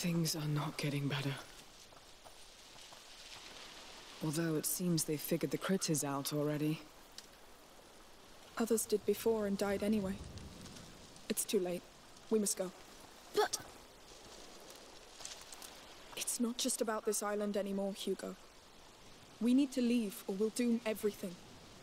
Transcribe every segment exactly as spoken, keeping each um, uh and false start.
Things are not getting better. Although it seems they figured the critters out already. Others did before and died anyway. It's too late. We must go. But... It's not just about this island anymore, Hugo. We need to leave, or we'll doom everything.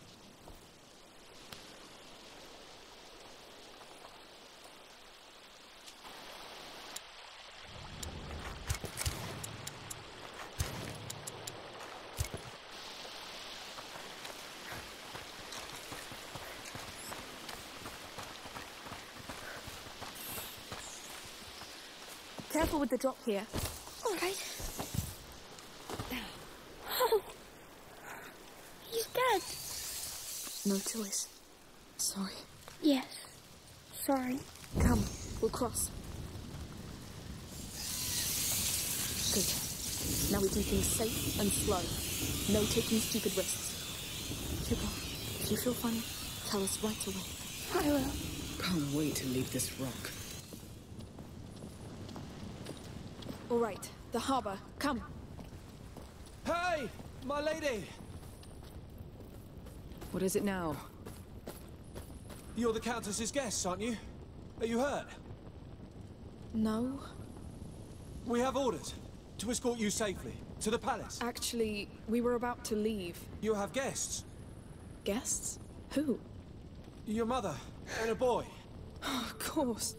Careful with the drop here. All right. Oh. He's dead. No choice. Sorry. Yes. Sorry. Come, we'll cross. Good. Now we do things safe and slow. No taking stupid risks. Hugo, if you feel funny, tell us right away. I will. Can't wait to leave this rock. All right, the harbor. Come. Hey, my lady! What is it now? You're the Countess's guests, aren't you? Are you hurt? No. We have orders to escort you safely to the palace. Actually, we were about to leave. You have guests. Guests? Who? Your mother and a boy. Of course.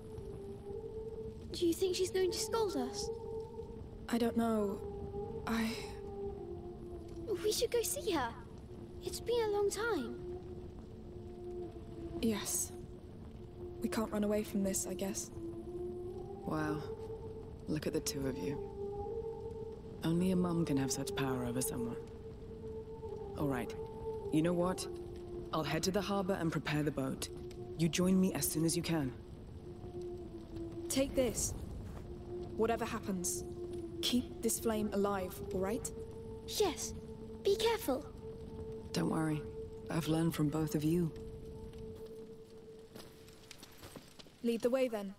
Do you think she's going to scold us? I don't know. I... We should go see her. It's been a long time. Yes. We can't run away from this, I guess. Wow. Look at the two of you. Only a mum can have such power over someone. All right. You know what? I'll head to the harbor and prepare the boat. You join me as soon as you can. Take this. Whatever happens, keep this flame alive, all right? Yes. Be careful. Don't worry. I've learned from both of you. Lead the way, then.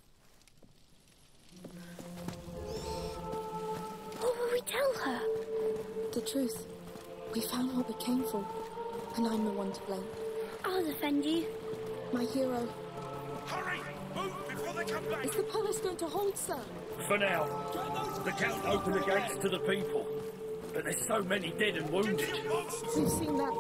What will we tell her? The truth. We found what we came for, and I'm the one to blame. I'll defend you. My hero. Hurry! Move before they come back! Is the palace going to hold, sir? For now. The Count opened the gates to the people. But there's so many dead and wounded. We've seen that.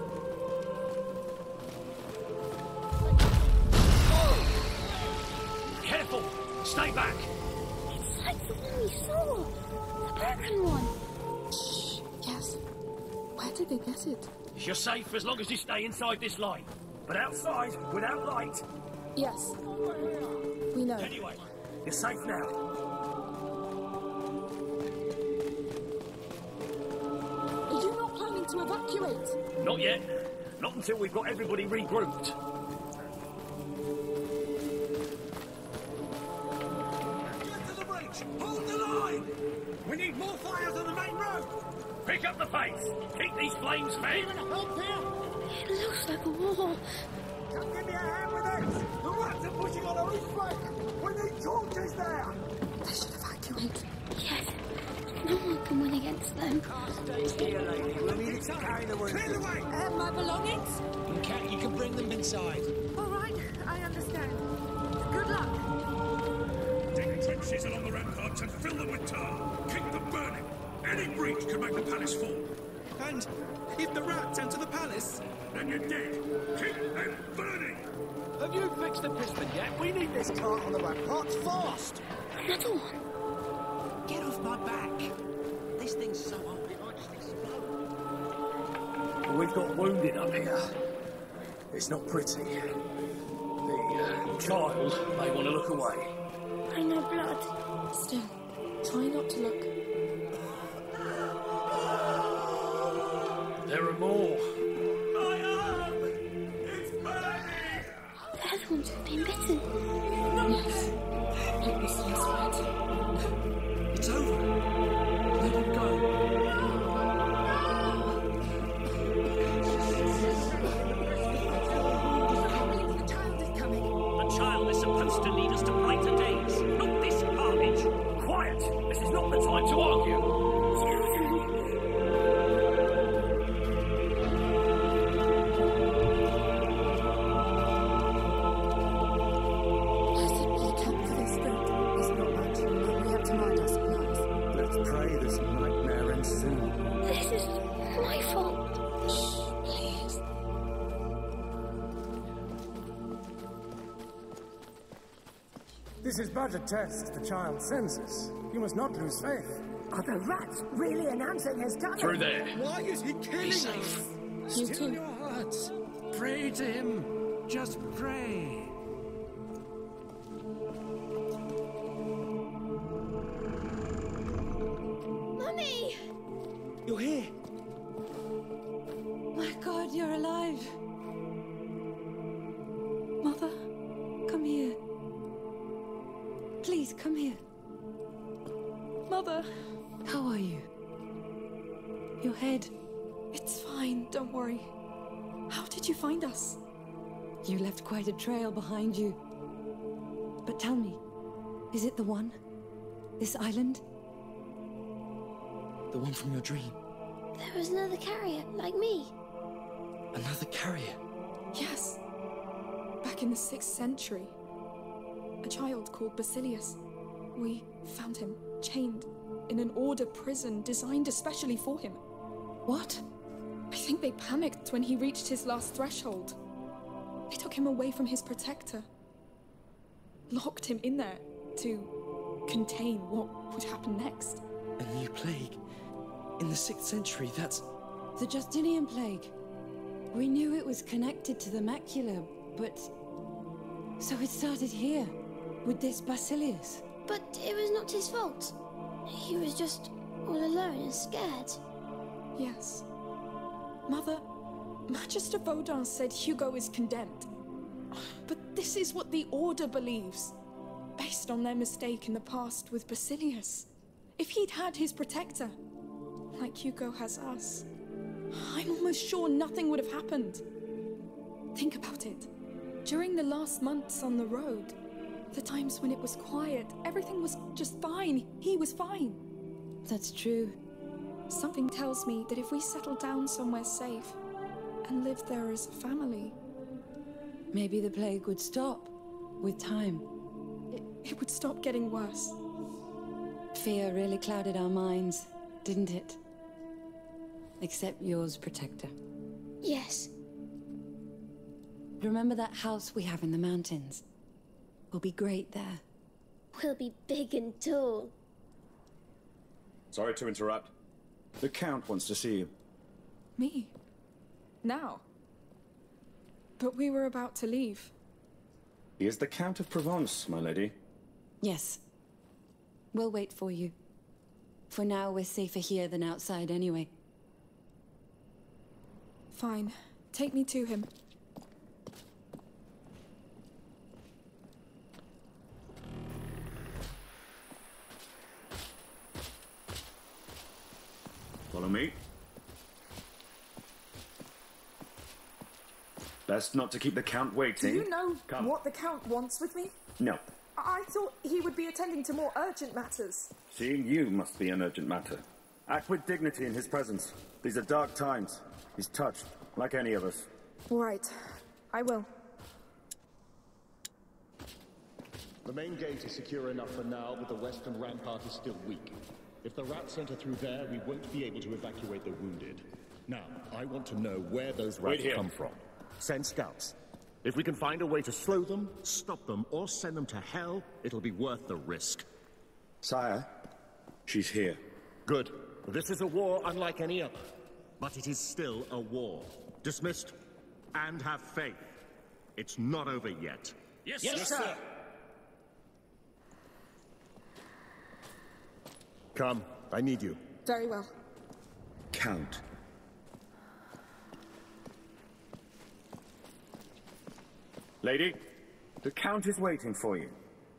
Careful! Stay back! It's like the one we saw. The broken one. Shh. Yes. Where did they get it? You're safe as long as you stay inside this line. But outside, without light... Yes. We know. Anyway, you're safe now. Are you not planning to evacuate? Not yet. Not until we've got everybody regrouped. Get to the bridge! Hold the line! We need more fires on the main road! Pick up the pace! Keep these flames fed! Even help here! It looks like a war. Come give me a hand with this! The rats are pushing on our east flank! We need torches there! They should evacuate. Yes. No one can win against them. Stay here, lady. We'll need it to carry the wounded. Clear the way! Uh, my belongings? You can, you can bring them inside. All right, I understand. Good luck. Dig trenches along the ramparts and fill them with tar. Keep them burning. Any breach can make the palace fall. And if the rats enter the palace... Then you're dead. Keep them burning. Have you fixed the piston yet? We need this cart on the ramparts fast! Another one. Get off my back! This thing's so hot, it might just explode. We've got wounded up here. It's not pretty. The uh, child may want to look away. I know blood. Still, try not to look. There are more. My arm! It's burning! The other ones have been bitten. Yes. It was less red. It's over. Let him go. The child is coming. The child is supposed to lead us to brighter days, not this carnage. This is but a test the child's senses. You must not lose faith. Are the rats really announcing his coming? Through there. Why is he killing us? You Still too. your hearts. Pray to him. Just pray. Mummy! You're here. My God, you're alive. Mother, come here. Please, come here. Mother, How are you? Your head. it's fine, don't worry. How did you find us? You left quite a trail behind you. But tell me, is it the one? This island? The one from your dream. There was another carrier, like me. Another carrier. Yes. Back in the sixth century. A child called Basilius. We found him, chained, in an order prison designed especially for him. What? I think they panicked when he reached his last threshold. They took him away from his protector. Locked him in there to contain what would happen next. A new plague. In the sixth century, that's... The Justinian plague. We knew it was connected to the macula, but... So it started here, with this Basilius. But it was not his fault. He was just all alone and scared. Yes. Mother, Magister Vaudin said Hugo is condemned. But this is what the Order believes, based on their mistake in the past with Basilius. If he'd had his protector, like Hugo has us, I'm almost sure nothing would have happened. Think about it. During the last months on the road, the times when it was quiet, everything was just fine. He was fine. That's true. Something tells me that if we settle down somewhere safe and live there as a family, Maybe the plague would stop, with time. it, it would stop getting worse. Fear really clouded our minds, didn't it? Except yours, Protector. Yes. Remember that house we have in the mountains? We'll be great there. We'll be big and tall. Sorry to interrupt. The Count wants to see you. Me? Now? But we were about to leave. He is the Count of Provence, my lady. Yes. We'll wait for you. For now, we're safer here than outside anyway. Fine. Take me to him. Follow me. Best not to keep the Count waiting. Do you know Come. what the Count wants with me? No. I thought he would be attending to more urgent matters. Seeing you must be an urgent matter. Act with dignity in his presence. These are dark times. He's touched, like any of us. Right. I will. The main gate is secure enough for now, but the western rampart is still weak. If the rats enter through there, we won't be able to evacuate the wounded. Now, I want to know where those rats come from. Send scouts. If we can find a way to slow them, stop them, or send them to hell, it'll be worth the risk. Sire, she's here. Good. This is a war unlike any other. But it is still a war. Dismissed. And have faith. It's not over yet. Yes, Yes, sir. sir. Come. I need you. Very well. Count. Lady, the Count is waiting for you.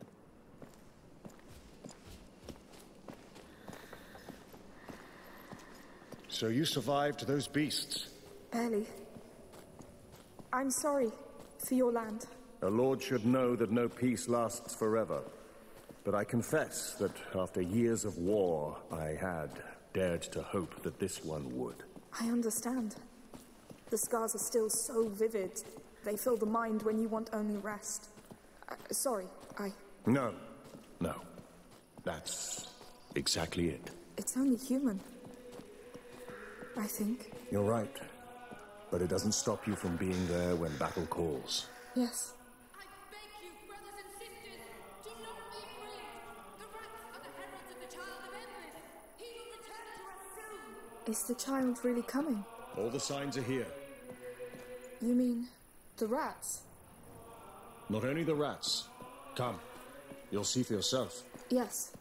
So you survived those beasts. Barely. I'm sorry for your land. A lord should know that no peace lasts forever. But I confess that after years of war, I had dared to hope that this one would. I understand. The scars are still so vivid. They fill the mind when you want only rest. Uh, sorry, I... No. No. That's exactly it. It's only human. I think. You're right. But it doesn't stop you from being there when battle calls. Yes. I beg you, brothers and sisters, do not Is the child really coming? All the signs are here. You mean the rats? Not only the rats. Come. You'll see for yourself. Yes.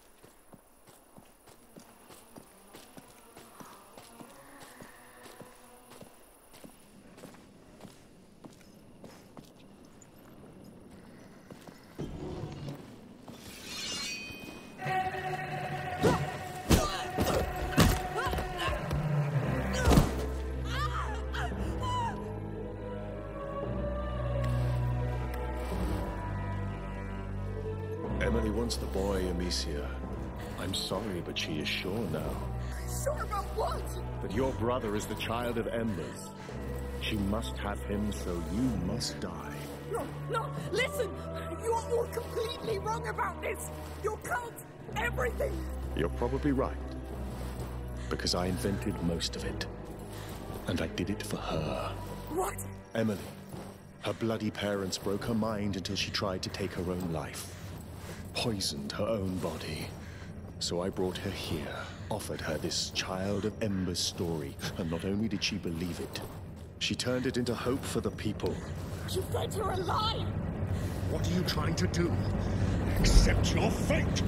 Emily wants the boy, Amicia. I'm sorry, but she is sure now. Sure about what? That your brother is the child of Embers. She must have him, so you must die. No, no, listen! You're all completely wrong about this! Your cult, everything! You're probably right. Because I invented most of it. And I did it for her. What? Emily. Her bloody parents broke her mind until she tried to take her own life. Poisoned her own body. So I brought her here, offered her this Child of Embers story, and not only did she believe it, she turned it into hope for the people. You fed her alive! What are you trying to do? Accept your fate!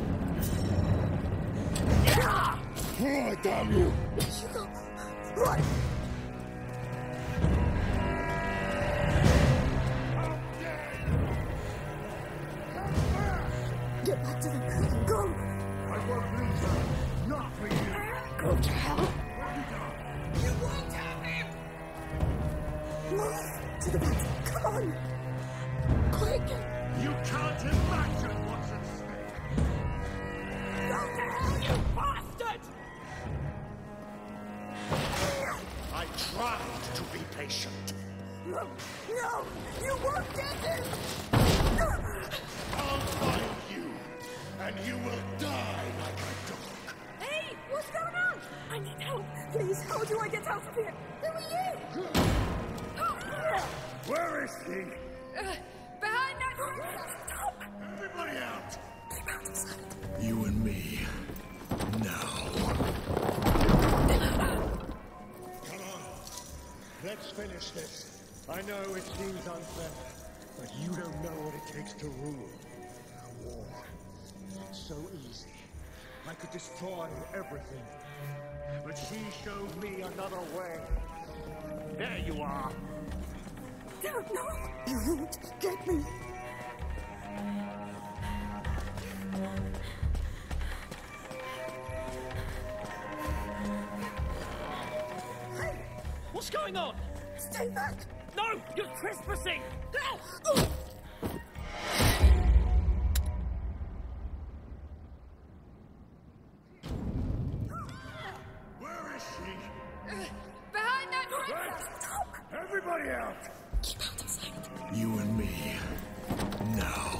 Yeah! Oh, damn you! Right! Get back to them! Go! I won't lose her! Not for you! Go to hell! You won't have him! Move to the back! Come on! Quick! You can't imagine what's at stake! Go to hell, you bastard! I tried to be patient. No! No! You won't get him! I'll find you, and you will die like a dog. Hey! What's going on? I need help! Please, how do I get out of here? Who are you? Where is he? Uh, behind that... Stop! Everybody out! Keep out of sight. You and me. Now. Come on. Let's finish this. I know it seems unfair, but you don't know what it takes to rule. War. It's so easy. I could destroy everything. But she showed me another way. There you are. Don't know. You won't get me. Hey! What's going on? Stay back! No! You're trespassing! Where is she? Uh, behind that tree! Stop! Everybody out! Keep out of sight. You and me. Now.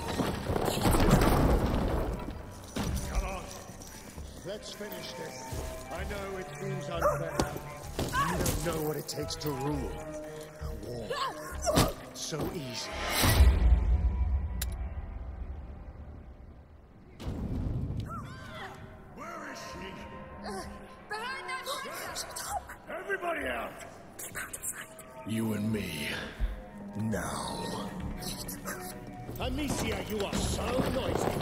Come on. Let's finish this. I know it seems unfair. You don't know what it takes to rule. War. It's so easy. Where is she? Uh, behind that tree! Stop! Everybody out! Keep out of sight. You and me. Now. Amicia, you are so noisy.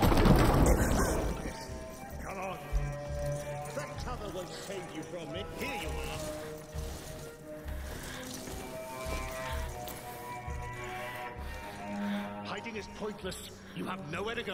Come on. That cover won't save you from me. Here you are. Hiding is pointless. You have nowhere to go.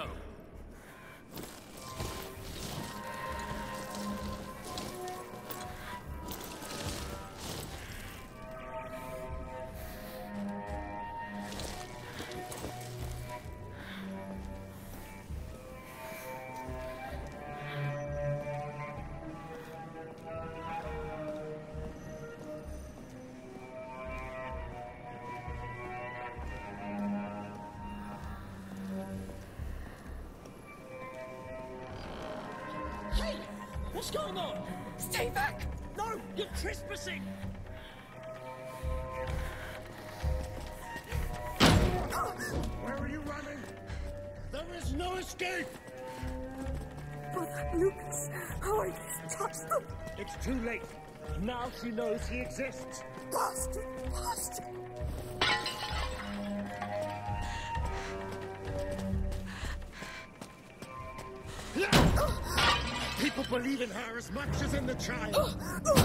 Hey! What's going on? Stay back! No! You're trespassing! Where are you running? There is no escape! Brother Lucas, how I just touched them! It's too late. Now she knows he exists. Bastard! Bastard! People believe in her as much as in the child.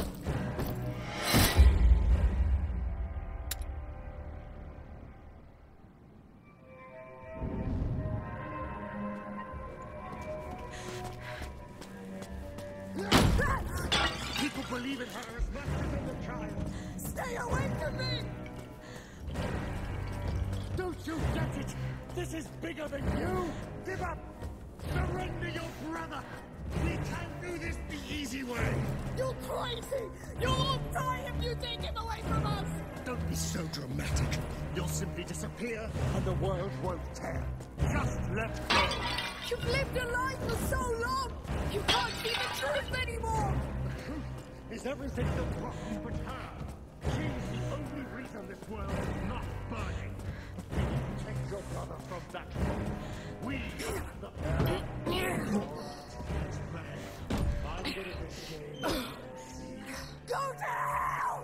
People believe in her as much as in the child. Stay away from me! Don't you get it? This is bigger than you! Give up! Surrender your brother! We can't do this the easy way! You're crazy! You'll all die if you take him away from us! Don't be so dramatic. You'll simply disappear and the world won't care. Just let go. You've lived a life for so long! You can't see the truth anymore! The truth is everything that's rotten but her. She's the only reason this world is not burning. Protect your brother from that world. We, the I'm good at this game. Go down!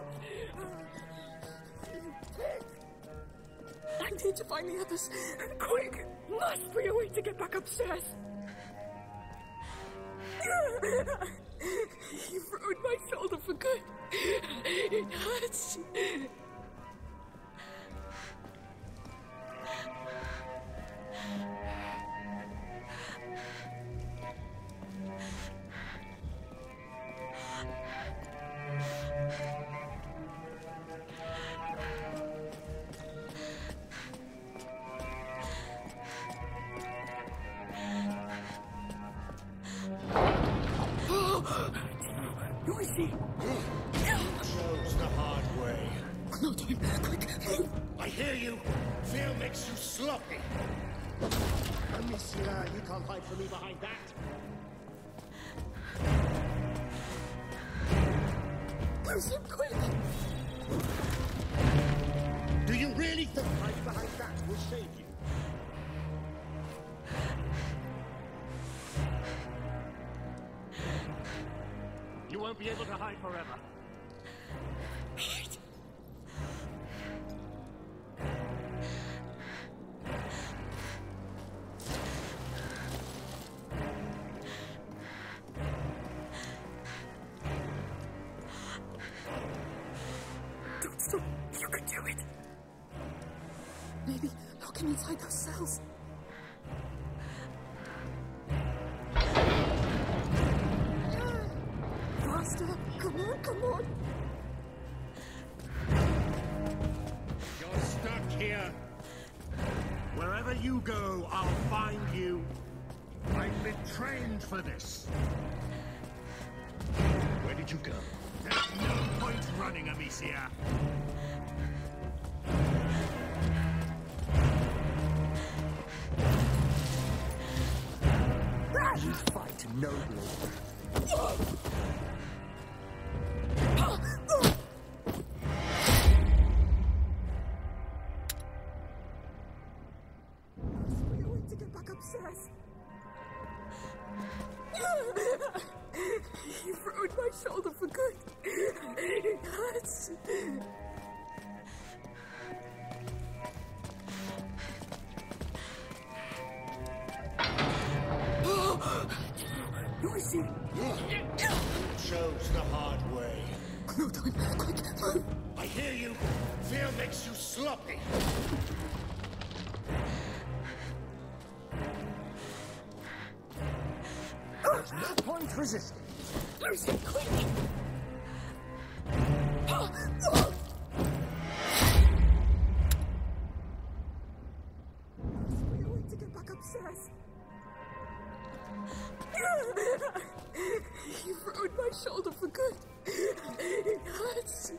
You pig! I need to find the others. Quick! Must be a way to get back upstairs. You've ruined my shoulder for good. It hurts. Who is he? Chose the hard way. No time. Quick, move. I hear you. Fear makes you sloppy. Amicia, you can't hide from me behind that. Push him quick. Do you really think hiding behind that will save you? You won't be able to hide forever. Hide. Don't stop. You can do it. Maybe looking inside those cells. Faster. Come on, come on. You're stuck here. Wherever you go, I'll find you. I've been trained for this. Where did you go? There's no point running, Amicia. You fight nobly. We need to get back upstairs. You've ruined my shoulder for good. It hurts. Who is he? Chose the hard way. No time. Quick, move. I hear you. Fear makes you sloppy. There's no point resisting. Lucy, quick! We need to get back upstairs. You've ruined my shoulder for good. It hurts.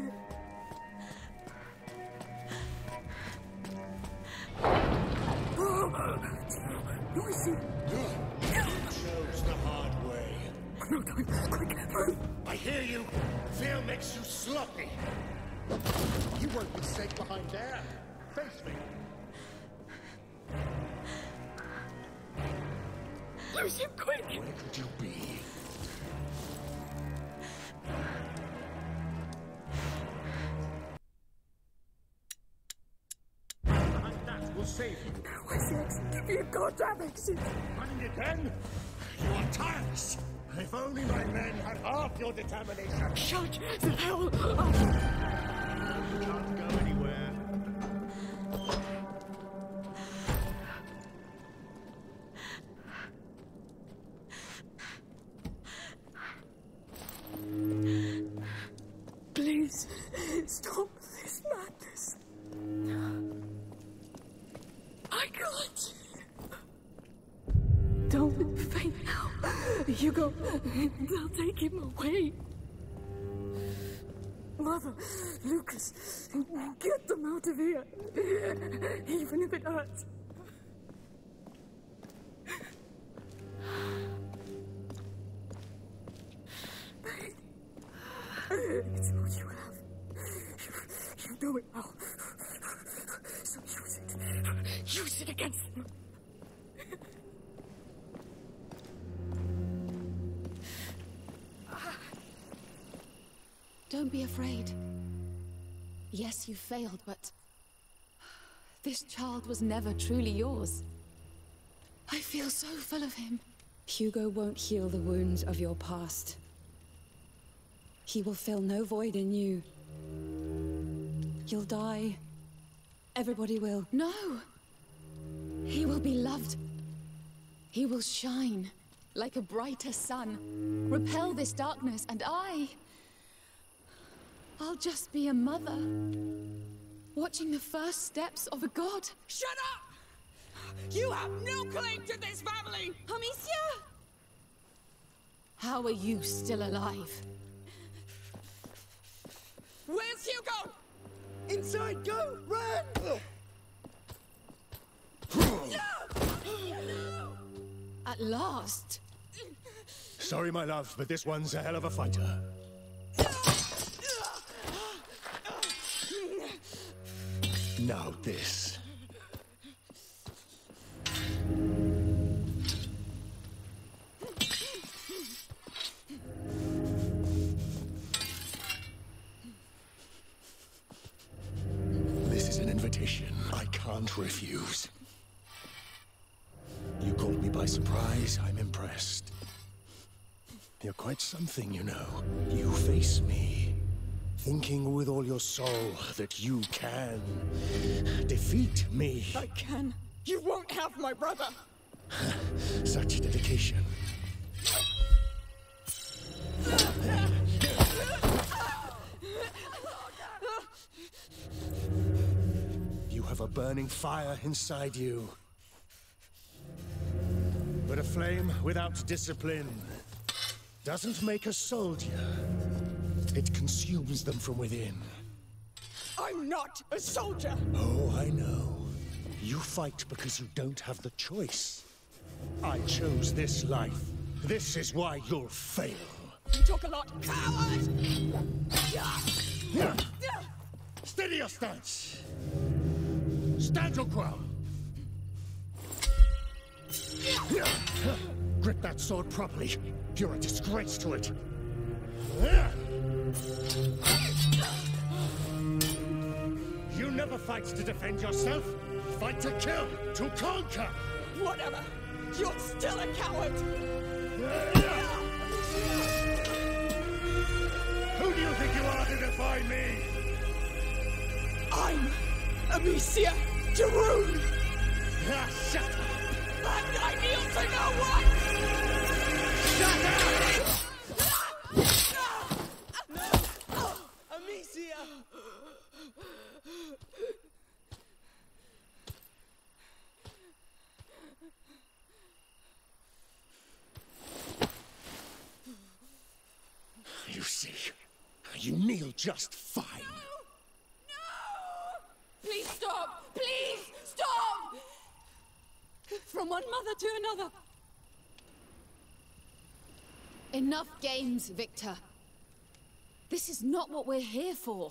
Who is he? Chose the hard way. No time. Quick, move. I hear you. Fear makes you sloppy. You won't be safe behind there. Face me. Lose him quick. Where could you be? save you. Wessex, give me a goddamn exit. Running again? You are tireless. If only my men had half your determination. Shut the hell up! You can't go anywhere. Please, stop this madness. I can't. Don't faint now. Hugo, they'll take him away. Mother, Lucas, get them out of here. Even if it hurts. It's all you have. You, you know it now. So use it. Use it against them. Don't be afraid. Yes, you failed, but this child was never truly yours. I feel so full of him. Hugo won't heal the wounds of your past. He will fill no void in you. You'll die. Everybody will. No! He will be loved. He will shine like a brighter sun, repel this darkness, and I... I'll just be a mother, watching the first steps of a god. Shut up! You have no claim to this family! Amicia! How are you still alive? Where's Hugo? Inside, go! Run! At last! Sorry, my love, but this one's a hell of a fighter. Now this. This is an invitation I can't refuse. You caught me by surprise, I'm impressed. You're quite something, you know. You face me, thinking with all your soul that you can defeat me. I can. You won't have my brother. Such dedication. You have a burning fire inside you. But a flame without discipline doesn't make a soldier. It consumes them from within. I'm not a soldier! Oh, I know. You fight because you don't have the choice. I chose this life. This is why you'll fail. You talk a lot. Coward! Steady your stance. Stand your ground. Grip that sword properly. You're a disgrace to it. You never fight to defend yourself. Fight to kill, to conquer. Whatever. You're still a coward. Who do you think you are to defy me? I'm Amicia Daroon. Ah, shut up. And I kneel to no one. Shut up! Amicia! You see, you kneel just fine. Please stop! Please stop! From one mother to another. Enough games, Victor. This is not what we're here for.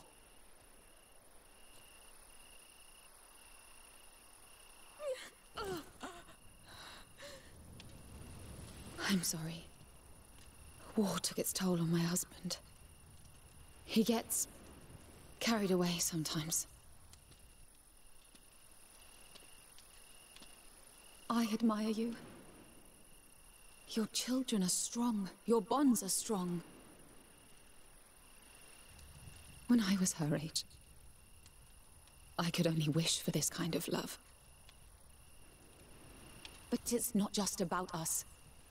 I'm sorry. War took its toll on my husband. He gets carried away sometimes. I admire you. Your children are strong. Your bonds are strong. When I was her age, I could only wish for this kind of love. But it's not just about us.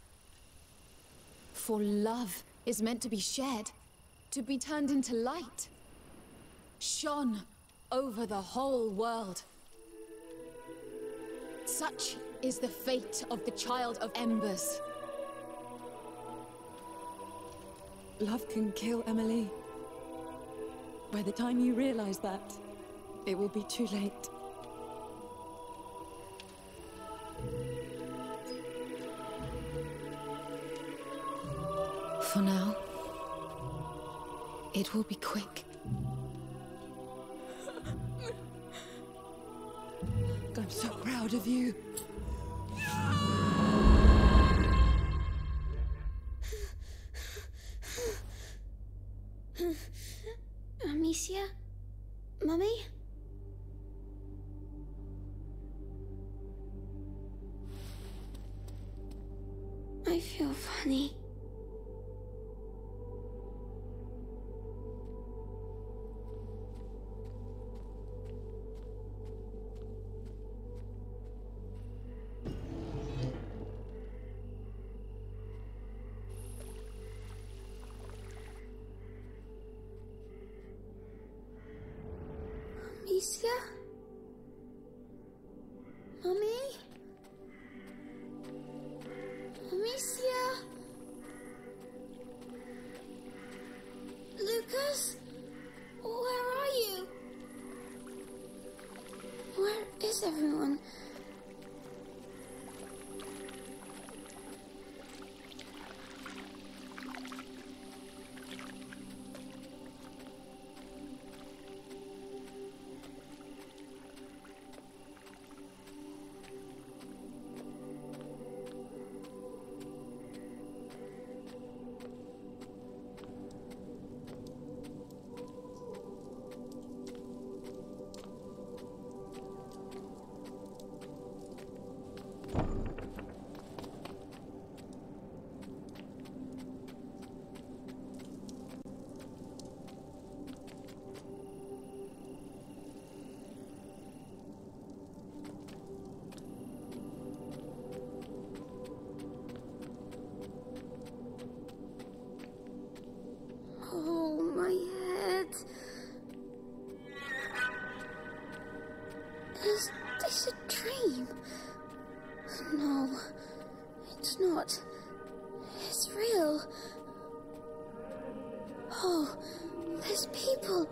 For love is meant to be shared, to be turned into light, shone over the whole world. Such is the fate of the Child of Embers. Love can kill, Emily. By the time you realize that, it will be too late. For now, it will be quick. I'm so proud of you. Amicia? Mummy? I feel funny. Amicia? Mummy? Amicia? Lucas? Where are you? Where is everyone? Oh, my head. Is this a dream? No, it's not. It's real. Oh, there's people.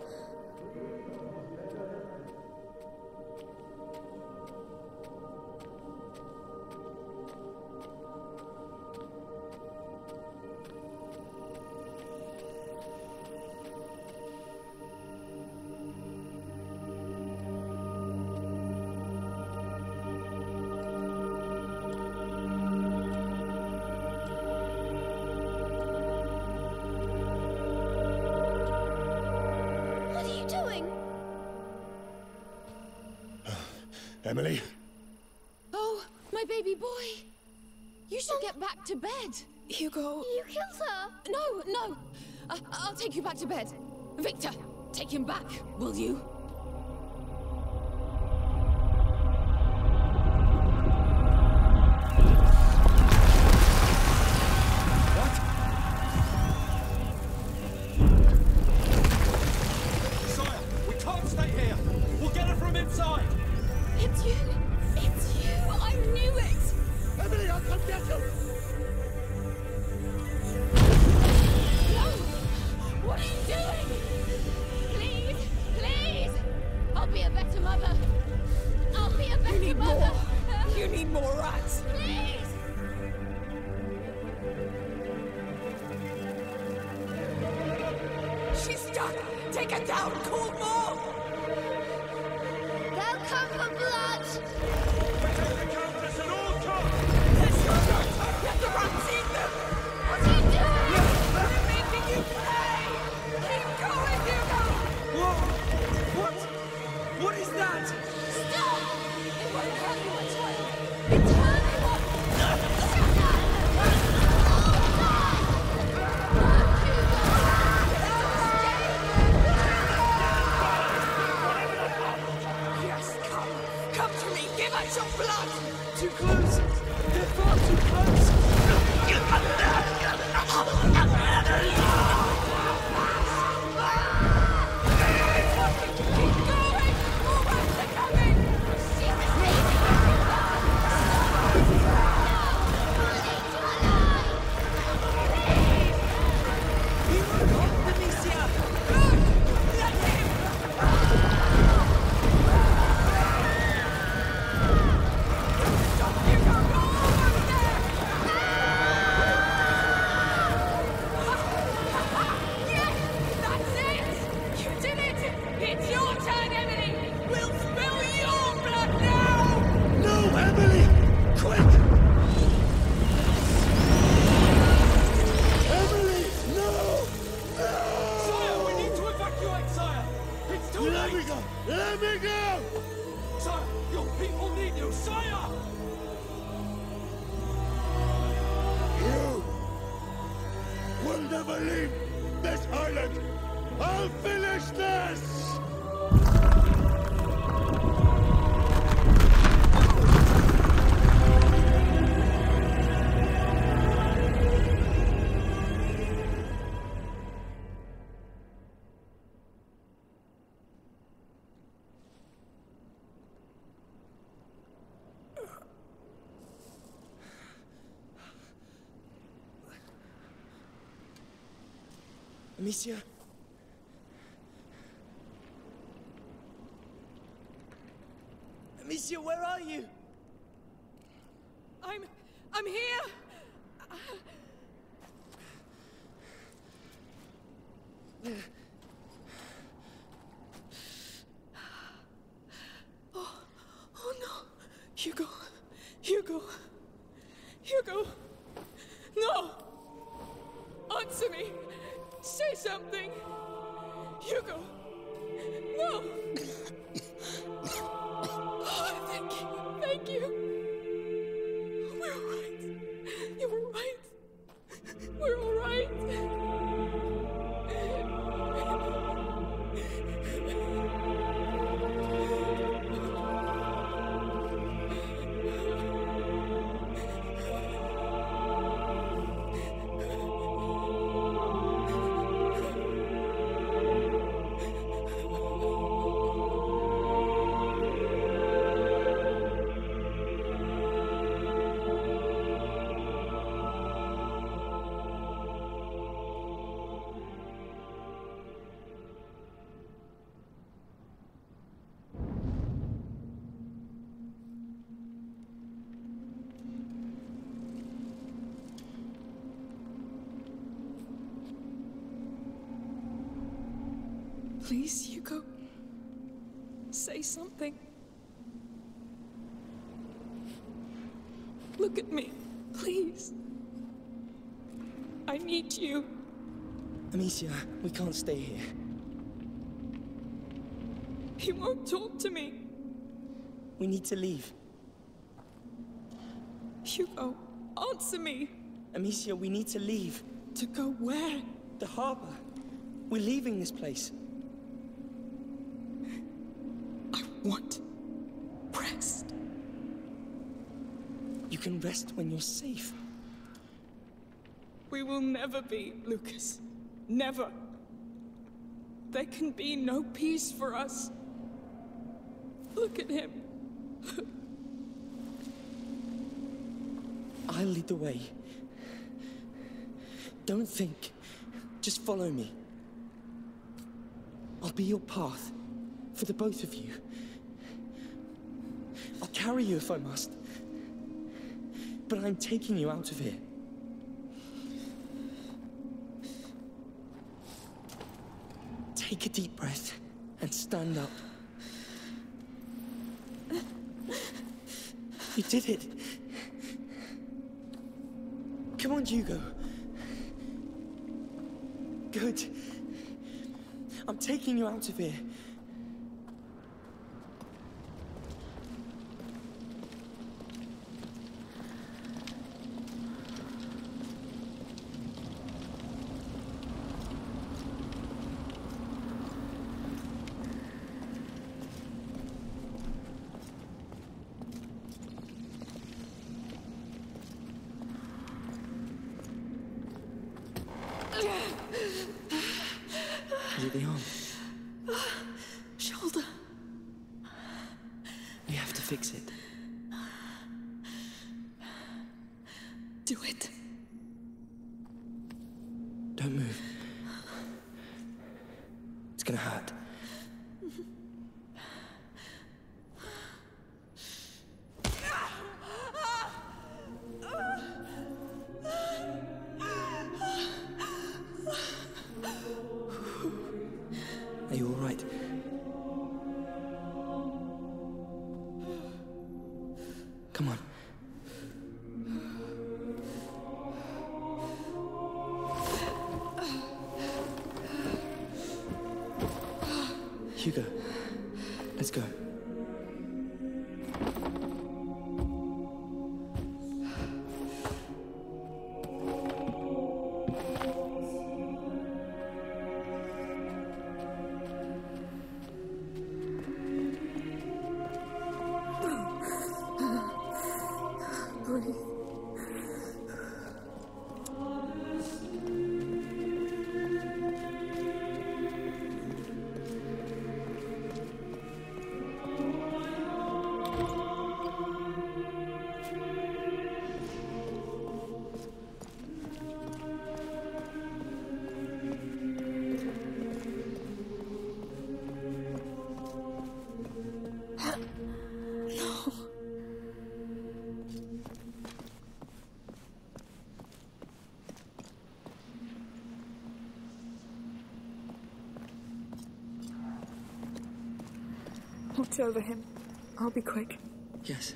Emily? Oh, my baby boy. You should get back to bed. Hugo. You killed her. No, no. I I'll take you back to bed. Victor, take him back, will you? It's you! It's you! I knew it! Emily, I'll come get you! No! What are you doing? Please! Please! I'll be a better mother! I'll be a better You need mother! more! You need more rats! Please! She's stuck! Take her down! Call more! They'll come for blood! Protect the countess at all costs! There's no time! Let the rats eat them! What are you doing? They're making you pay! Keep going, Hugo! What? What? What is that? Stop! It won't hurt you, my child! It's hurt Give us your blood! Too close! They're far too close! Keep going! More rats are coming! He won't hold the Amicia! Look! Let him! You go almost there! Yes! That's it! You did it! It's your turn, Emily! We'll spill your blood now! No, Emily! Quick! Emily! No! Sire, we need to evacuate, sire! It's too Let late! me go! Let me go! Sire, your people need you, sire! You will never leave this island! I'll finish this! Amicia? Amicia, where are you? I'm... I'm here! Oh, oh no! Hugo! Hugo! Hugo! No! Answer me! Say something! Hugo! No! Oh, thank you! Thank you! We're all right! You're all right! We're all right! Please, Hugo. Say something. Look at me, please. I need you. Amicia, we can't stay here. He won't talk to me. We need to leave. Hugo, answer me. Amicia, we need to leave. To go where? The harbor. We're leaving this place. I want rest. You can rest when you're safe. We will never be, Lucas. Never. There can be no peace for us. Look at him. I'll lead the way. Don't think. Just follow me. I'll be your path for the both of you. I'll carry you if I must. But I'm taking you out of here. Take a deep breath and stand up. You did it. Come on, Hugo. Good. I'm taking you out of here. the arm? Shoulder. We have to fix it. Do it. Don't move. It's gonna hurt. Are you all right? Come on. Hugo, let's go. Breathe. Watch over him. I'll be quick. Yes.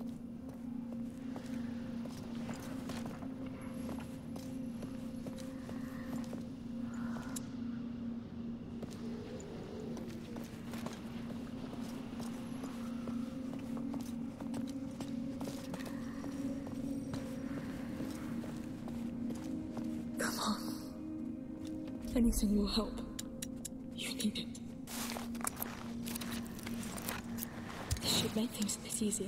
Come on. Anything will help. You need it. This should make things a bit easier.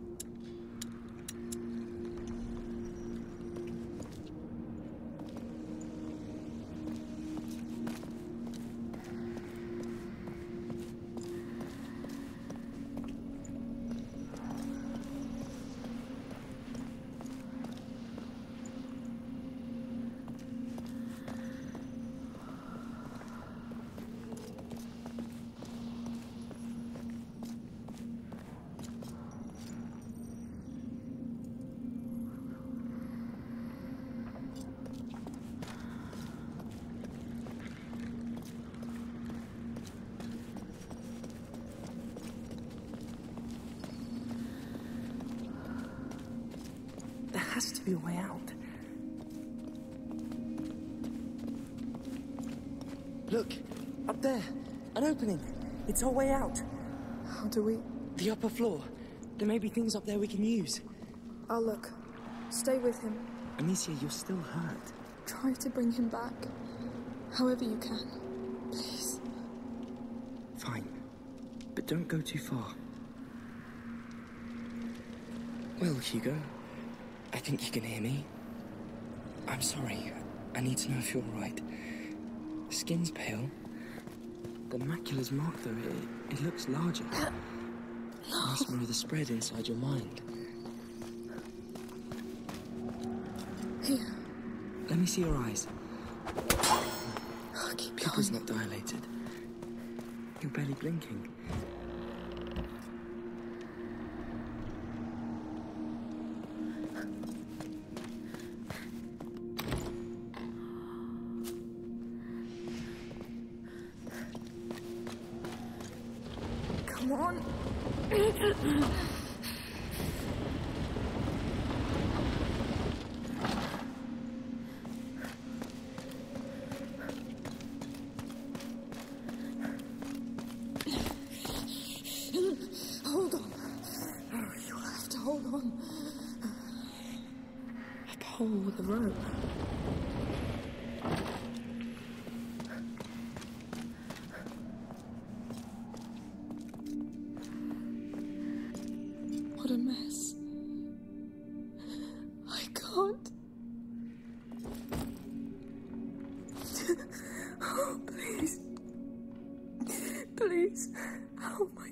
There has to be a way out. Look, up there, an opening. It's our way out. How do we? The upper floor. There may be things up there we can use. I'll look. Stay with him. Amicia, you're still hurt. Try to bring him back. However you can. Please. Fine. But don't go too far. Well, Hugo, I think you can hear me. I'm sorry. I need to know if you're all right. Skin's pale. The macula's marked, though. It, it looks larger. No. Must mirror the spread inside your mind. Here. Let me see your eyes. Oh, keep Pupil's going. not dilated. You're barely blinking. Come on. Hold on. Oh, you'll have to hold on. A pole with a rope. What a mess. I can't. Oh, please.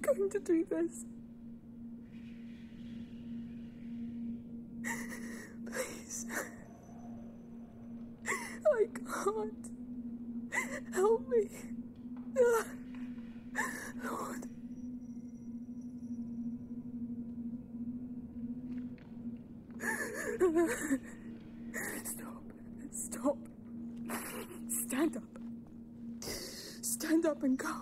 going to do this? Please. I can't. Help me. Lord. Stop. Stop. Stand up. Stand up and go.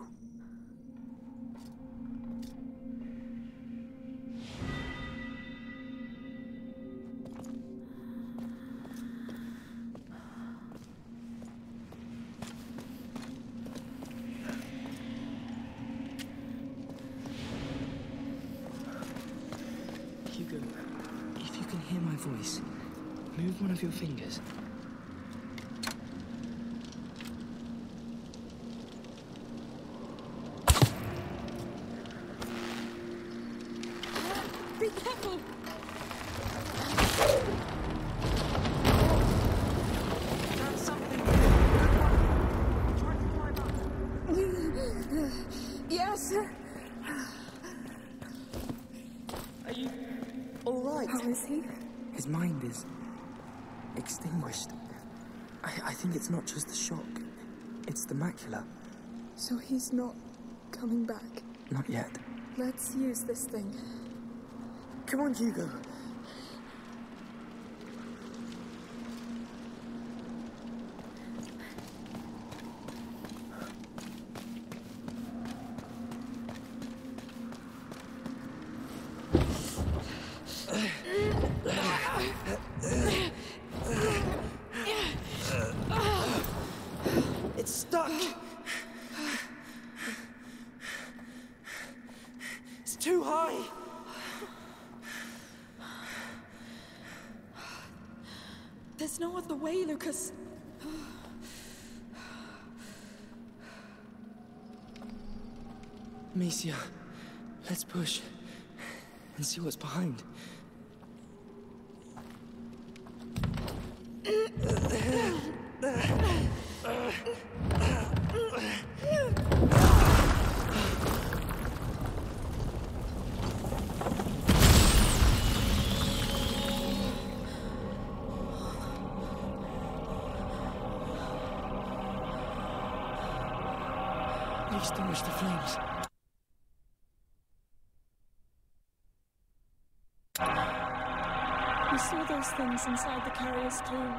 Hugo, if you can hear my voice, move one of your fingers. Be careful! That's something. Try to climb up. Yes. Are you all right? How is he? His mind is extinguished. I, I think it's not just the shock. It's the macula. So he's not coming back? Not yet. Let's use this thing. Come on, Hugo. It's stuck. It's too high. There's no other way, Lucas. Amicia, let's push and see what's behind. Extinguish the flames. We saw those things inside the carrier's tomb.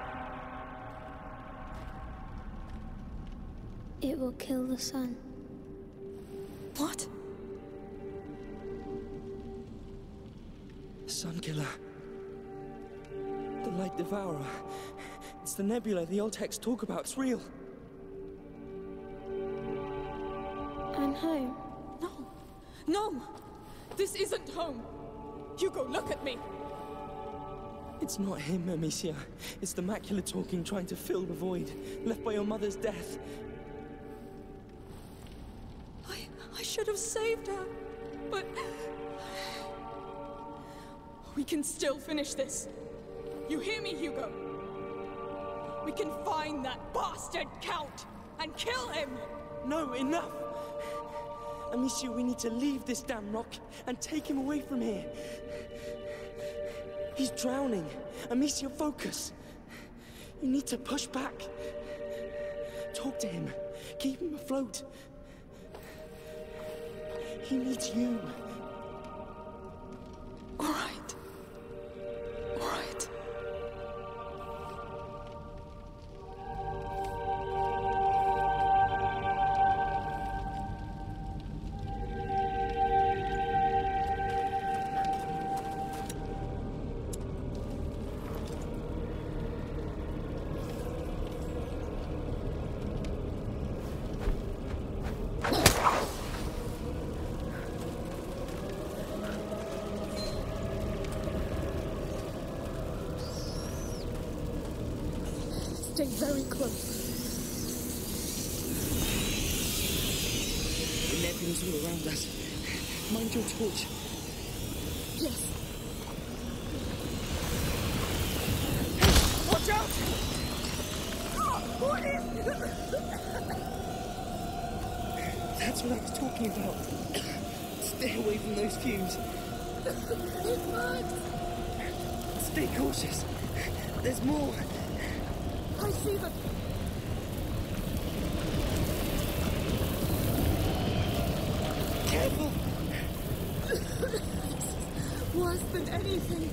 It will kill the sun. What? Sun killer. The light devourer. It's the nebula the old texts talk about. It's real. I'm home. No. No! This isn't home! Hugo, look at me! It's not him, Amicia. It's the macula talking, trying to fill the void left by your mother's death. I... I should have saved her, but... We can still finish this. You hear me, Hugo? We can find that bastard Count and kill him! No, enough! Amicia, we need to leave this damn rock and take him away from here. He's drowning. Amicia, focus. You need to push back. Talk to him. Keep him afloat. He needs you. All right. All right. Stay very close. The nebula's all around us. Mind your torch. Yes. Watch out! What is... That's what I was talking about. It's Stay away from those fumes. It works! Stay cautious. There's more. I see them. Careful! Worse than anything.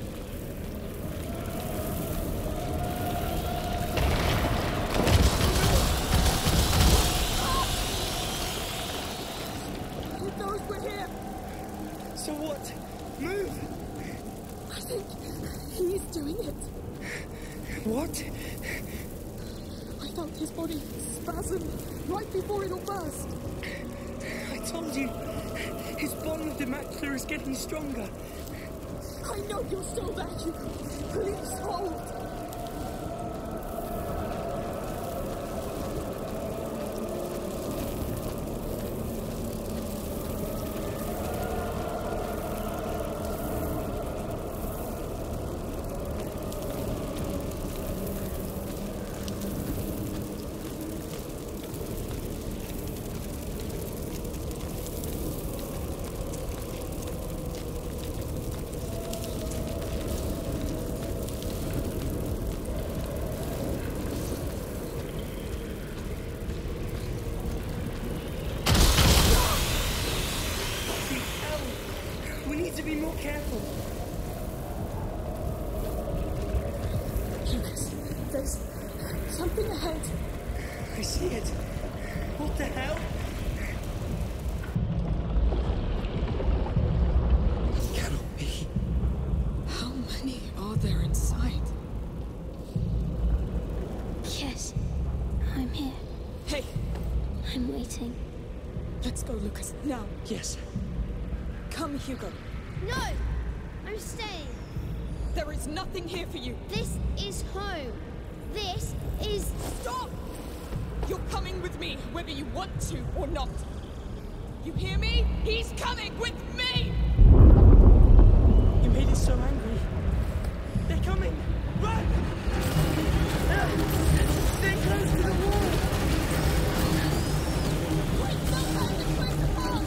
He knows we're here. So what? Move! I think he's doing it. What? I felt his body spasm right before it all burst. I told you, his bond with the Macula is getting stronger. I know you're still there, Hugo. Please hold. To be more careful. Lucas, there's something ahead. I see it. What the hell? It cannot be. How many are there inside? Yes, I'm here. Hey! I'm waiting. Let's go, Lucas, now. Yes. Come, Hugo. No! I'm staying. There is nothing here for you. This is home. This is... Stop! You're coming with me, whether you want to or not. You hear me? He's coming with me! You made us so angry. They're coming! Run! Stay close to the wall! Wait, no, no, no, wait, the wall!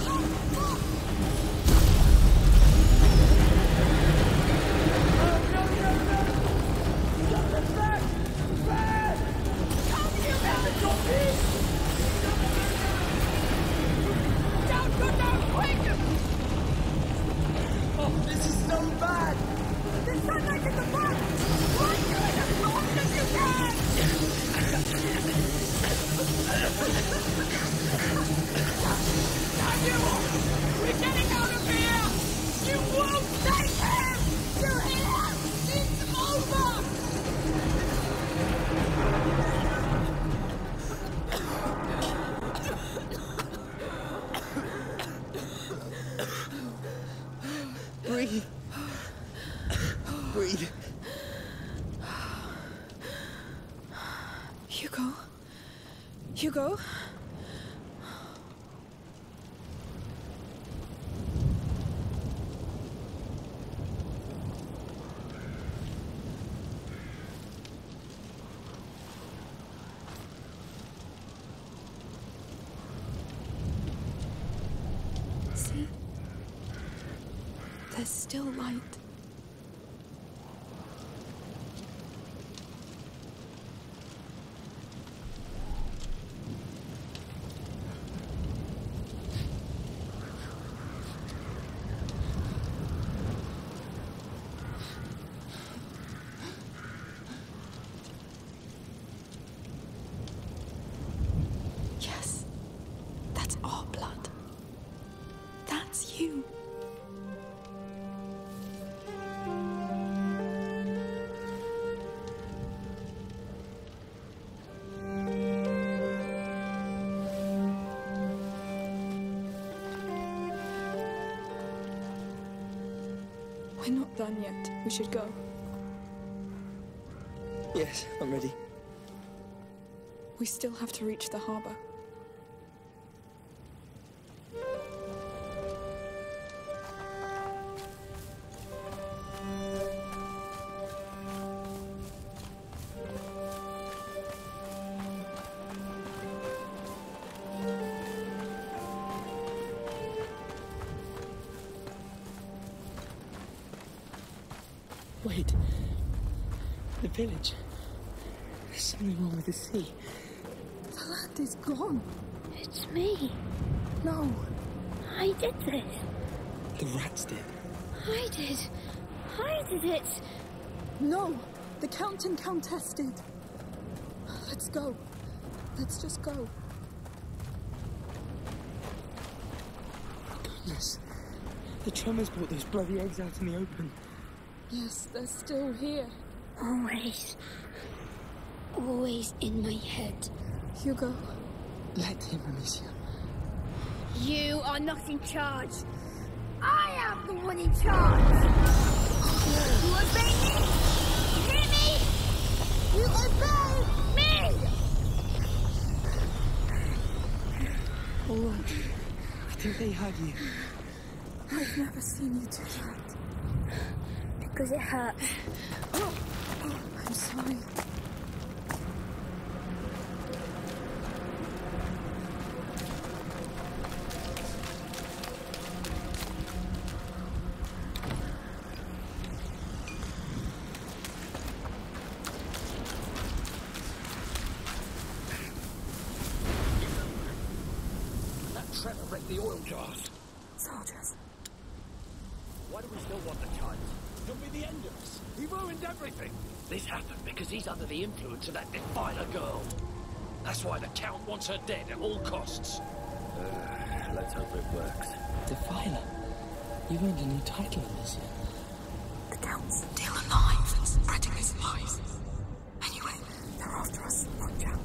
Breathe. Breathe. Hugo? Hugo? See? There's still light. Yes, that's our blood. That's you. We're not done yet. We should go. Yes, I'm ready. We still have to reach the harbor. Wait. The village. There's something wrong with the sea. The land is gone. It's me. No. I did this. The rats did. I did. I did it. No. The Count and Countess did. Let's go. Let's just go. Goodness. The Tremors brought those bloody eggs out in the open. Yes, they're still here. Always. Always in my head. Hugo. Let him, Amicia. You are not in charge. I am the one in charge. You obey me. You hear me? You obey me. All right. I think they had you. I've never seen you do that. Because it hurts. Oh, I'm sorry. Trevor wrecked the oil jars. Soldiers. Why do we still want the child? He'll be the end of us. He ruined everything. This happened because he's under the influence of that defiler girl. That's why the Count wants her dead at all costs. Uh, let's hope it works. Defiler? You've earned a new title in this year. The Count's still alive and spreading his lies. Anyway, they're after us. Watch out.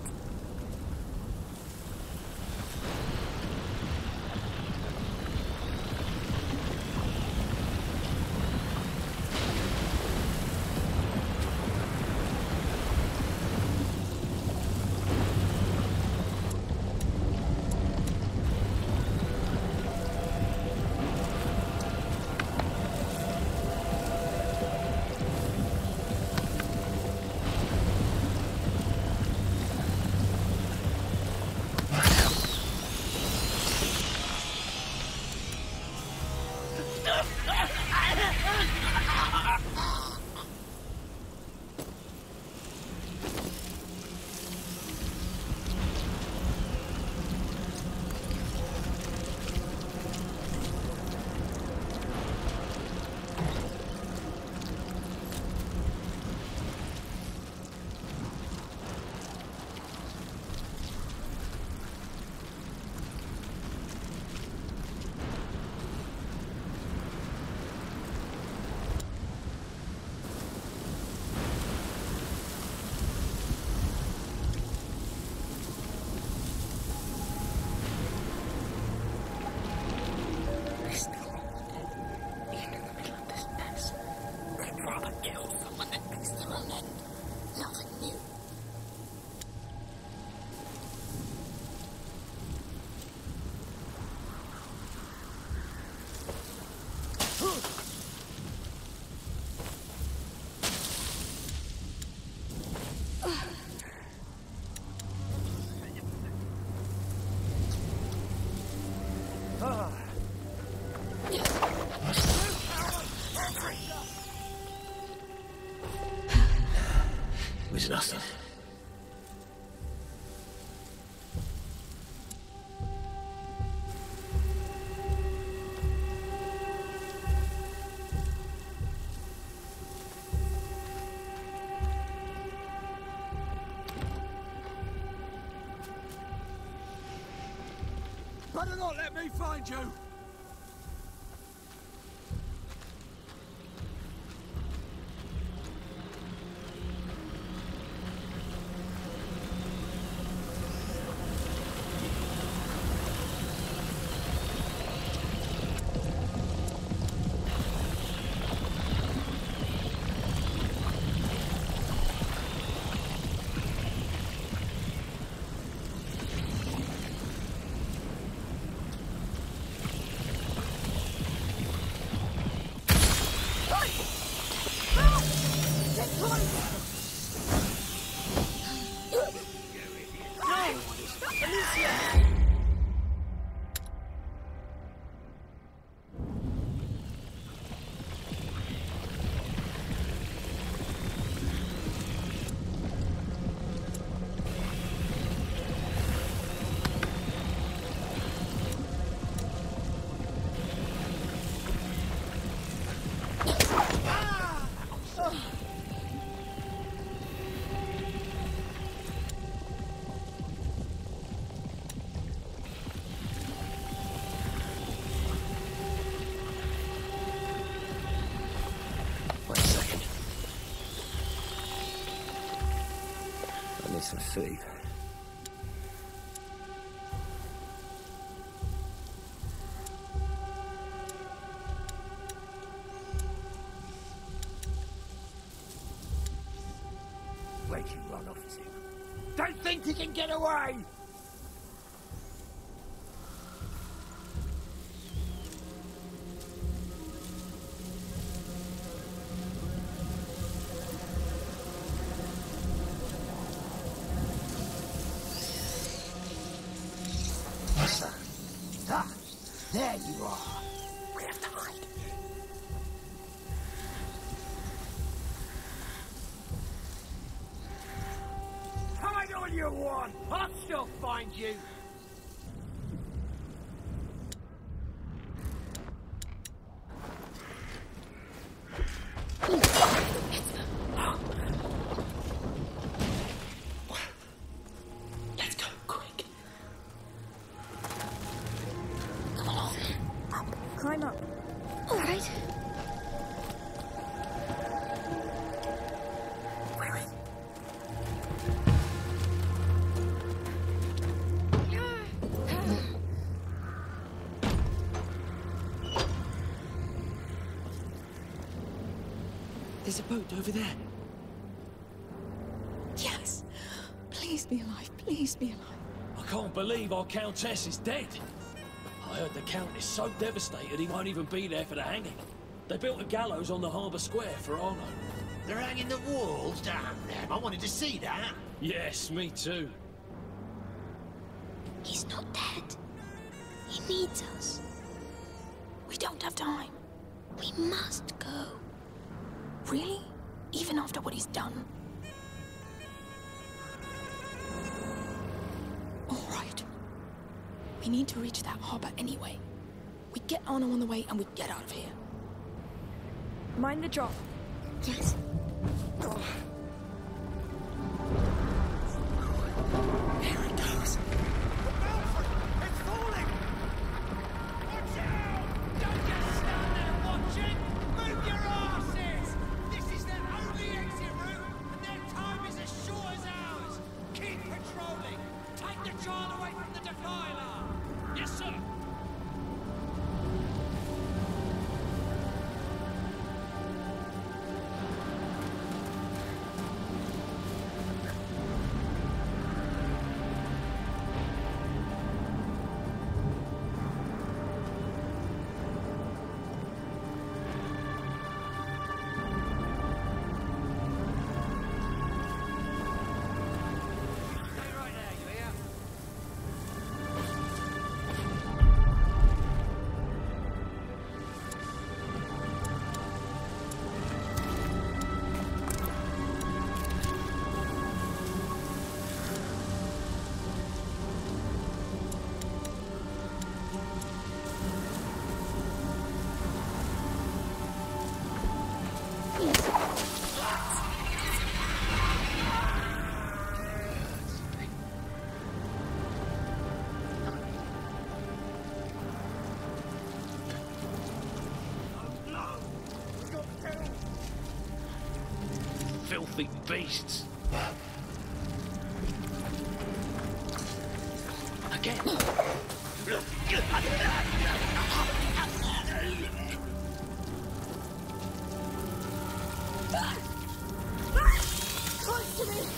It's nothing. Better not let me find you! I see. Where'd you run off to? Don't think you can get away! Ah, there you are. We have to hide. Hide all you want. I'll still find you. Let's go, quick. Climb up. All right. There's a boat over there. Yes. Please be alive. Please be alive. I can't believe our Countess is dead. I heard the Count is so devastated he won't even be there for the hanging. They built a gallows on the harbour square for Arno. They're hanging the walls. Damn them. I wanted to see that. Yes, me too. He's not dead. He needs us. We don't have time. We must go. Really? Even after what he's done? All right. We need to reach that harbour anyway. We get Arno on the way and we get out of here. Mind the drop. Yes. Oh. Here it goes. It's falling! Watch out! Don't just stand there watching! Move your asses! This is their only exit route, and their time is as short as ours! Keep patrolling! Take the child away from the defiler! Yes, sir! Filthy beasts. Again. Close to me.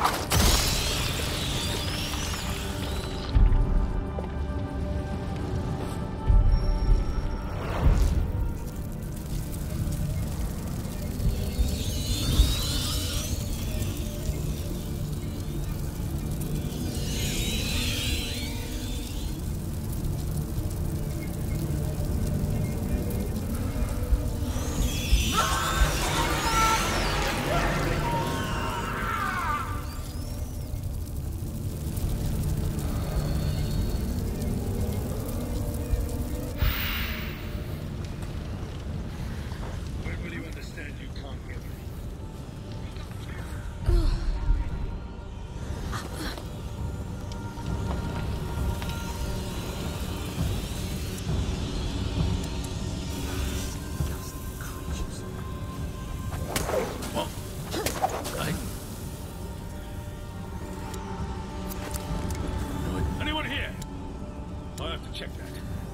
Check that.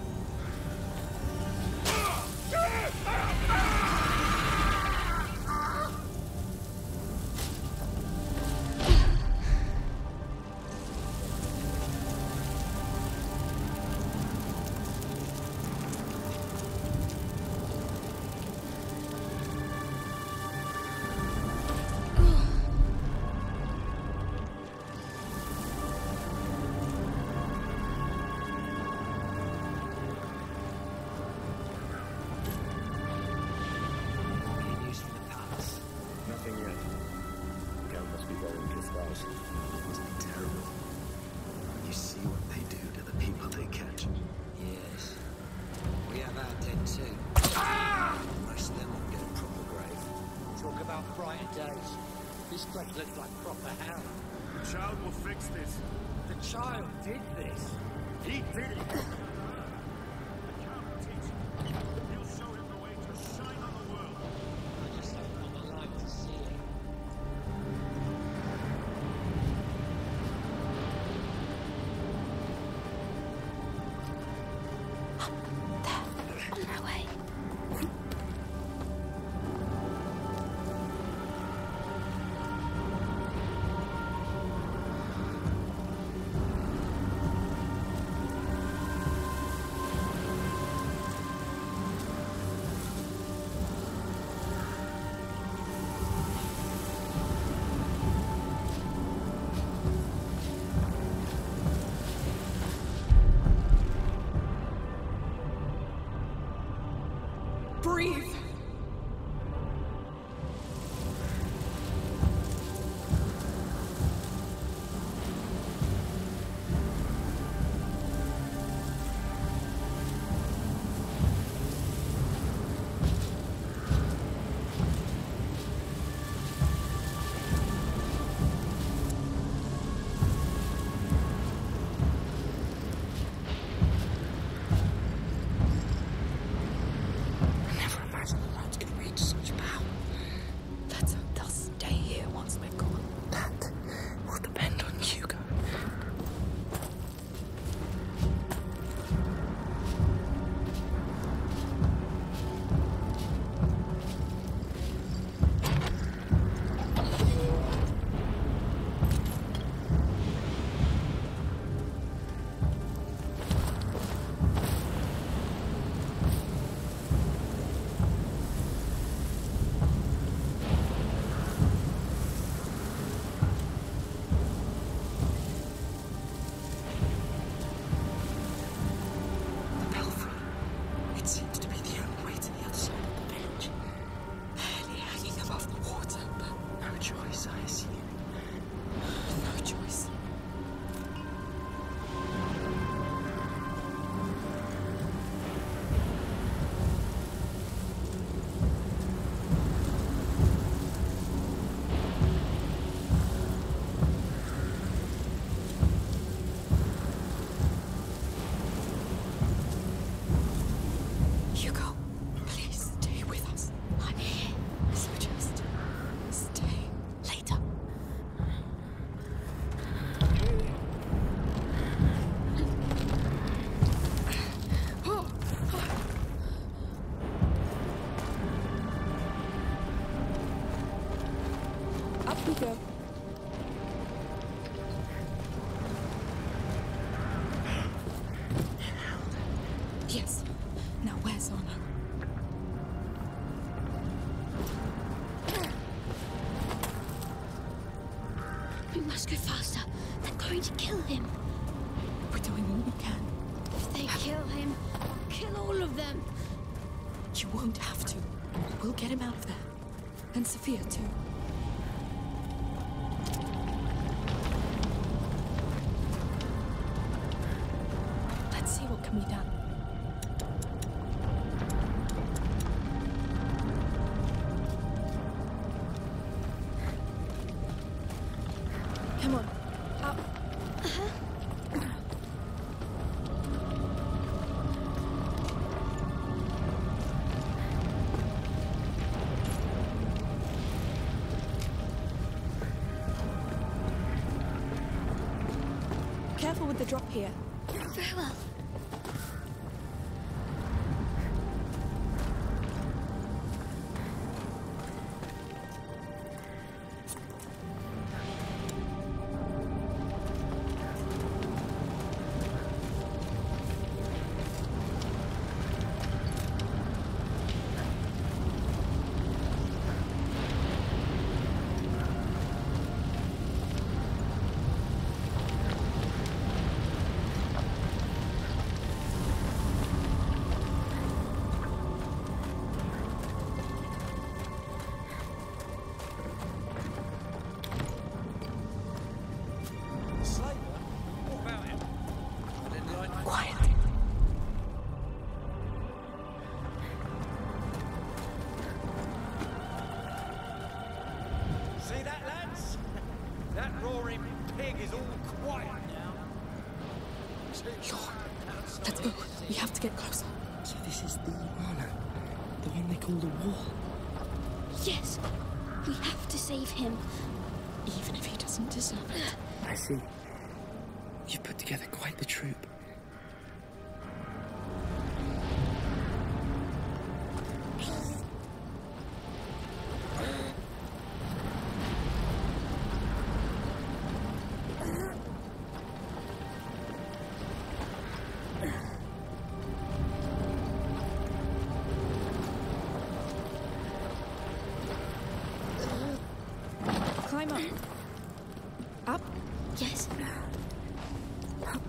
This place looks like proper hell. The child will fix this. The child did this. He did it. Breathe. We must go faster. They're going to kill him. We're doing all we can. If they kill him, I'll kill all of them. You won't have to. We'll get him out of there. And Sophia, too. Let's see what can be done. Come on. Up. Uh-huh. Careful with the drop here. Very well. See that, lads? That roaring pig is all quiet now. Let's go. We have to get closer. So this is the Lana, the one they call the Wall. Yes. We have to save him. Even if he doesn't deserve it. I see. You've put together quite the troop. Climb up. Up? Yes. Up.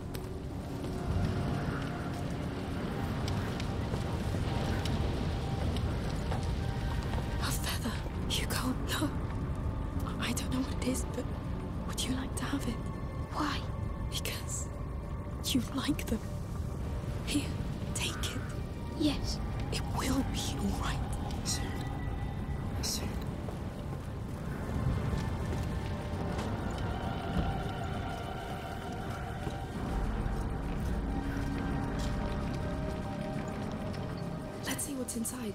A feather. Hugo, no. I don't know what it is, but would you like to have it? Why? Because you like them. Here, take it. Yes. It will be all right. Soon. Soon. Let's see what's inside.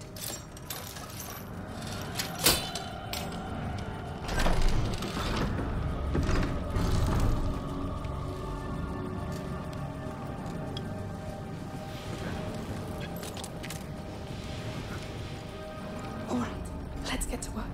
All right, let's get to work.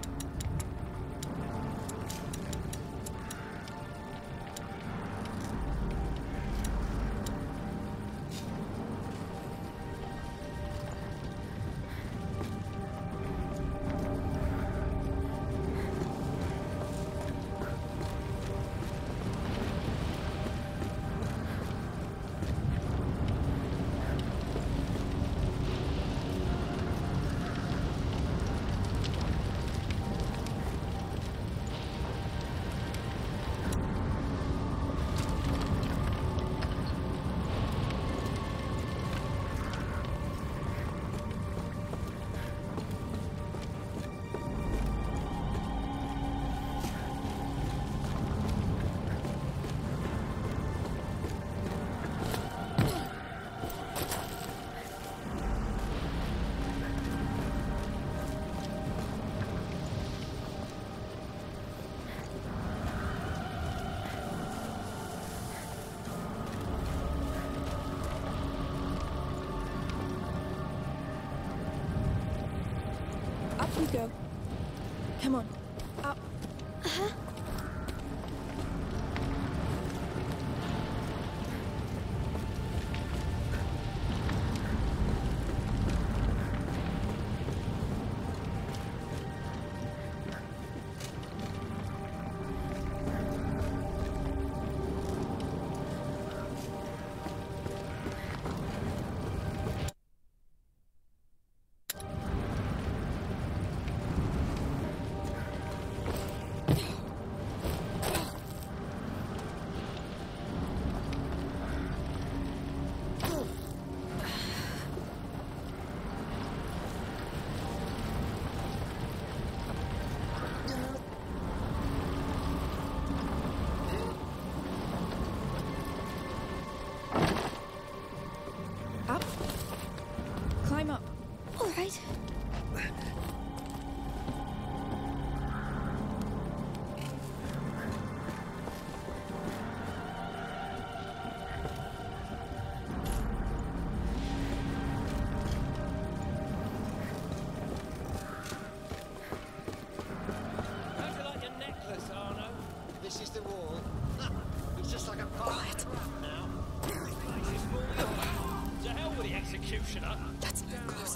Up we go. Come on. Up. Uh-huh. This is the wall. Looks just like a quiet now. To hell with the executioner. Let's move closer.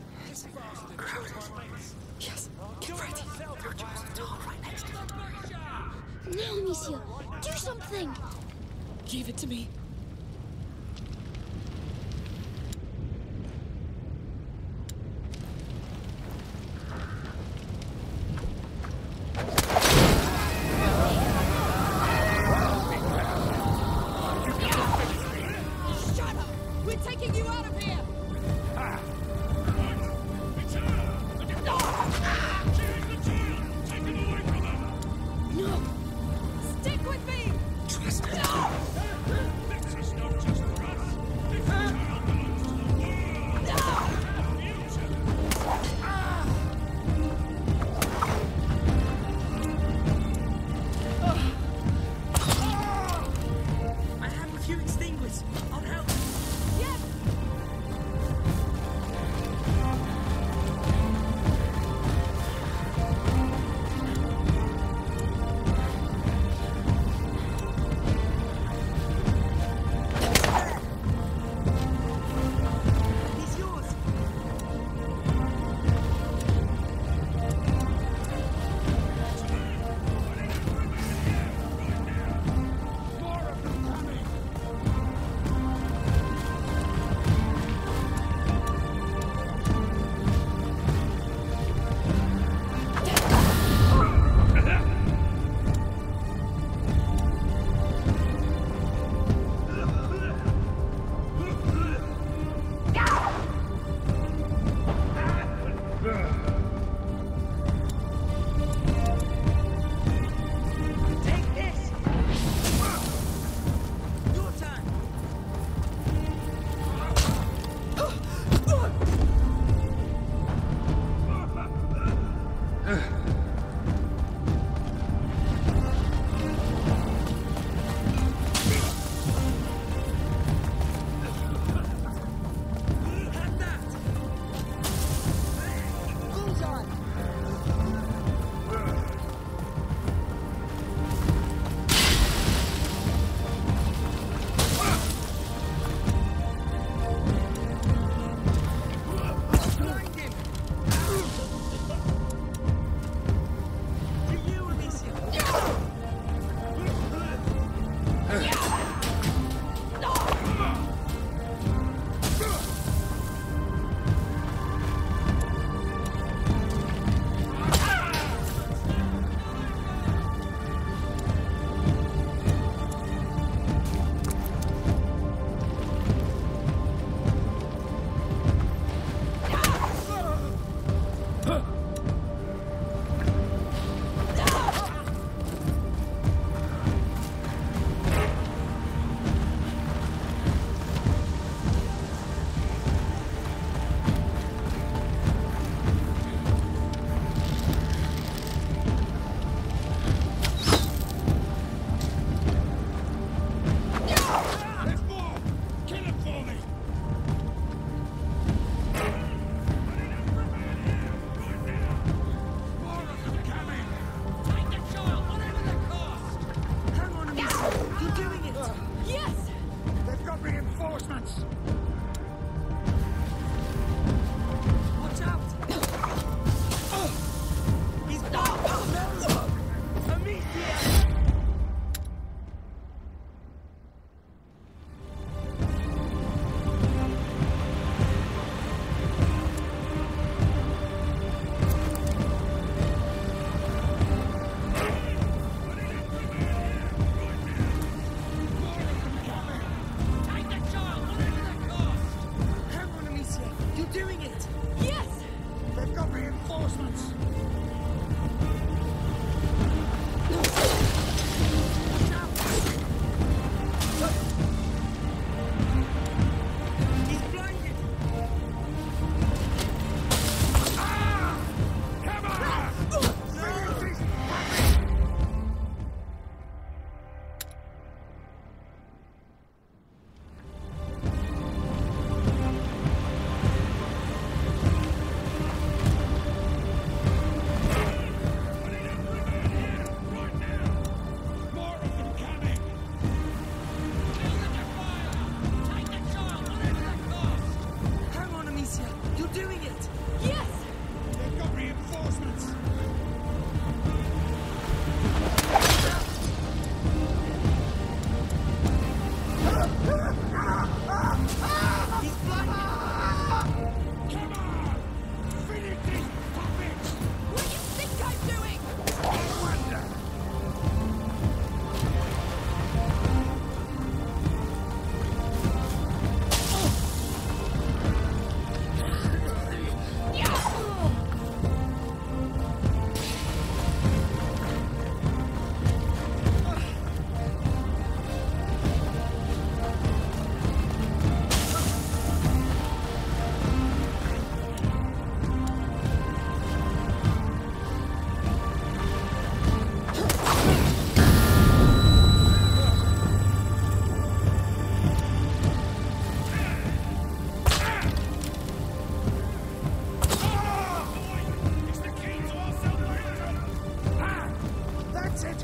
Yes, get ready. Right next to it. No, Amicia, do something. Give it to me. Shut up! We're taking you out of here! No! Stick with me! Trust me. No!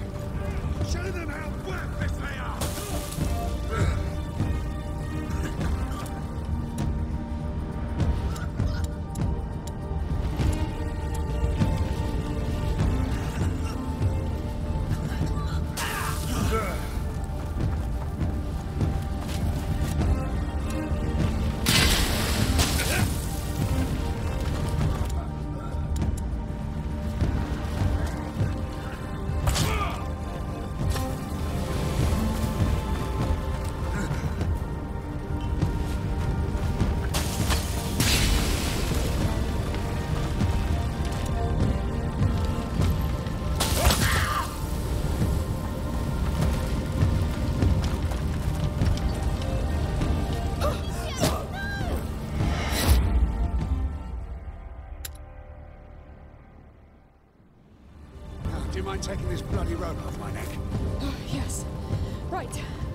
Show them how worthless they are! Do you mind taking this bloody rope off my neck? Oh, yes. Right.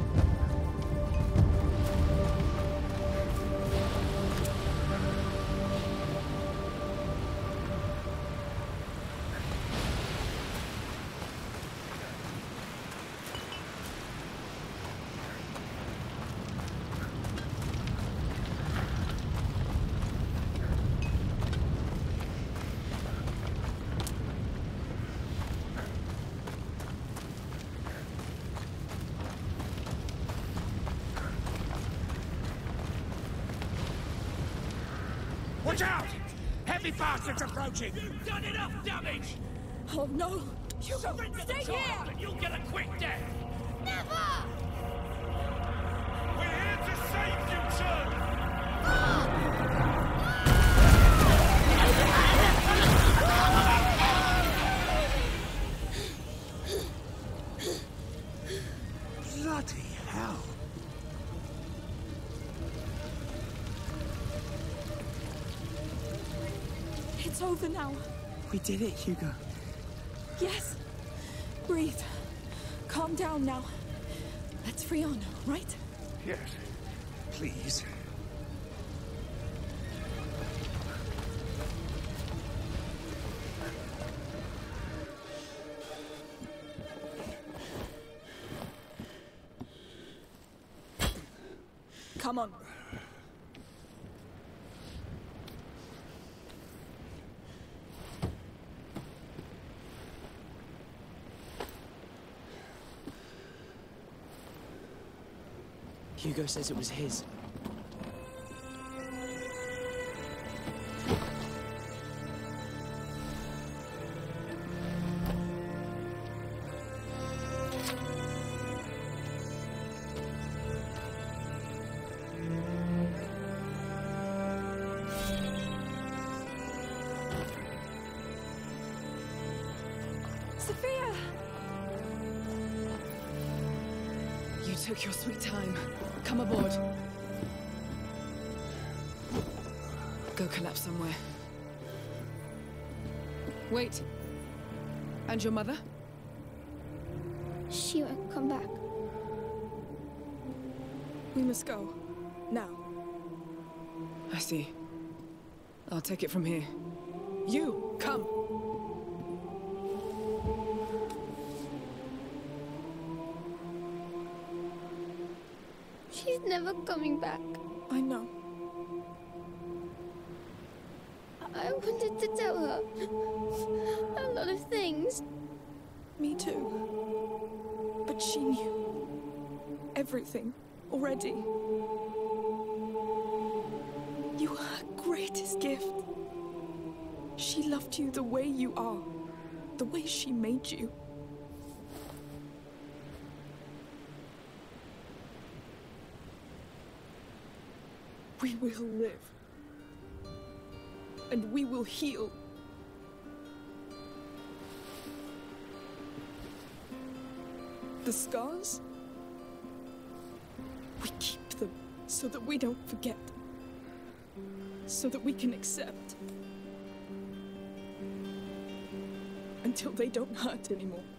Watch out! Heavy bastards approaching! You've done enough damage! Oh no! You surrender the Stay child here! and you'll get a quick death! Never! We're here to save you, son! Bloody hell! It's over now. We did it, Hugo. Yes. Breathe. Calm down now. Let's free Anna, right? Yes. Please. Come on. Hugo says it was his. Sophia! You took your sweet time. Come aboard. Go collapse somewhere. Wait. And your mother? She won't come back. We must go. Now. I see. I'll take it from here. You, come! She's never coming back. I know. I wanted to tell her a lot of things. Me too. But she knew everything already. You were her greatest gift. She loved you the way you are, the way she made you. We will live. And we will heal. The scars? We keep them so that we don't forget. So that we can accept. Until they don't hurt anymore.